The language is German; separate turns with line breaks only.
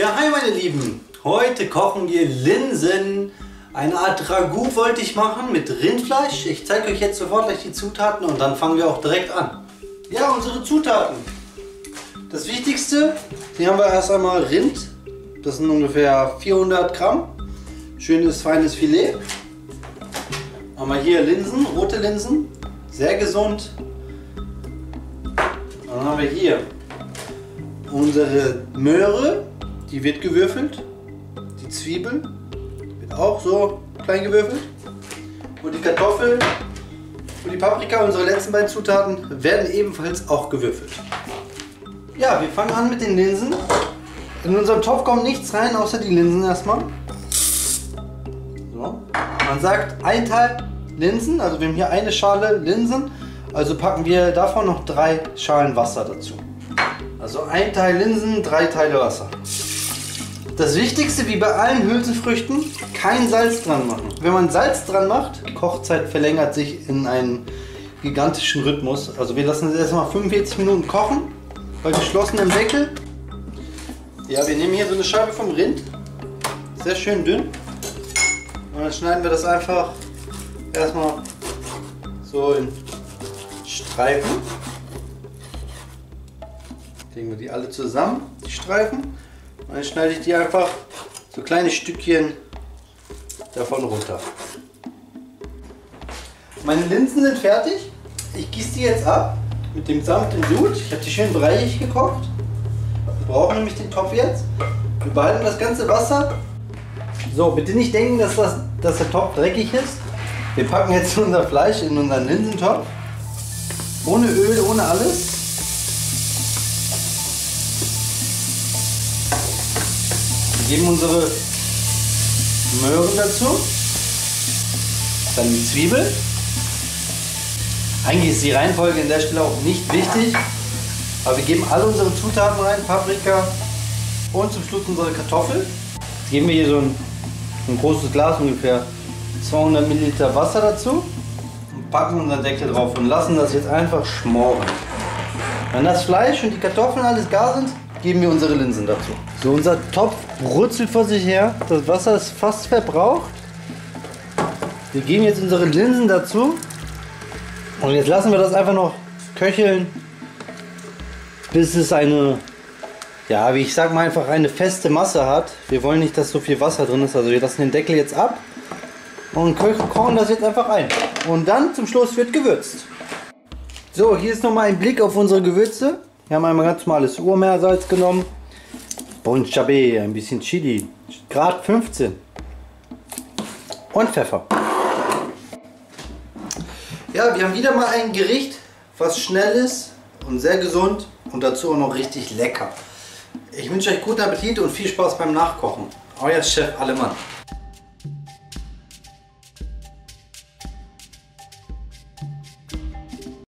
Ja, hi meine Lieben. Heute kochen wir Linsen. Eine Art Ragout wollte ich machen mit Rindfleisch. Ich zeige euch jetzt sofort gleich die Zutaten und dann fangen wir auch direkt an. Ja, unsere Zutaten. Das Wichtigste, hier haben wir erst einmal Rind. Das sind ungefähr 400 Gramm. Schönes, feines Filet. Haben wir hier Linsen, rote Linsen. Sehr gesund. Dann haben wir hier unsere Möhre. Die wird gewürfelt. Die Zwiebel wird auch so klein gewürfelt. Und die Kartoffel und die Paprika, unsere letzten beiden Zutaten, werden ebenfalls auch gewürfelt. Ja, wir fangen an mit den Linsen. In unserem Topf kommt nichts rein, außer die Linsen erstmal. So. Man sagt ein Teil Linsen, also wir haben hier eine Schale Linsen, also packen wir davon noch 3 Schalen Wasser dazu. Also ein Teil Linsen, 3 Teile Wasser. Das Wichtigste, wie bei allen Hülsenfrüchten, kein Salz dran machen. Wenn man Salz dran macht, die Kochzeit verlängert sich in einen gigantischen Rhythmus. Also wir lassen es erstmal 45 Minuten kochen, bei geschlossenem Deckel. Ja, wir nehmen hier so eine Scheibe vom Rind, sehr schön dünn. Und dann schneiden wir das einfach erstmal so in Streifen. Legen wir die alle zusammen, die Streifen. Und dann schneide ich die einfach so kleine Stückchen davon runter. Meine Linsen sind fertig. Ich gieße die jetzt ab mit dem sanften Sud. Ich habe die schön breiig gekocht. Wir brauchen nämlich den Topf jetzt. Wir behalten das ganze Wasser. So, bitte nicht denken, dass der Topf dreckig ist. Wir packen jetzt unser Fleisch in unseren Linsentopf. Ohne Öl, ohne alles. Wir geben unsere Möhren dazu, dann die Zwiebel. Eigentlich ist die Reihenfolge an der Stelle auch nicht wichtig, aber wir geben alle unsere Zutaten rein, Paprika und zum Schluss unsere Kartoffel. Jetzt geben wir hier so ein großes Glas, ungefähr 200 Milliliter Wasser dazu und packen unseren Deckel drauf und lassen das jetzt einfach schmoren. Wenn das Fleisch und die Kartoffeln alles gar sind, geben wir unsere Linsen dazu. So, unser Topf brutzelt vor sich her. Das Wasser ist fast verbraucht. Wir geben jetzt unsere Linsen dazu. Und jetzt lassen wir das einfach noch köcheln, bis es eine, ja, wie ich sag mal, einfach eine feste Masse hat. Wir wollen nicht, dass so viel Wasser drin ist. Also wir lassen den Deckel jetzt ab und kochen das jetzt einfach ein. Und dann zum Schluss wird gewürzt. So, hier ist nochmal ein Blick auf unsere Gewürze. Wir haben einmal ganz normales Urmeersalz genommen, Bon Chabé, ein bisschen Chili, Grad 15 und Pfeffer. Ja, wir haben wieder mal ein Gericht, was schnell ist und sehr gesund und dazu auch noch richtig lecker. Ich wünsche euch guten Appetit und viel Spaß beim Nachkochen. Euer Chef Allemann.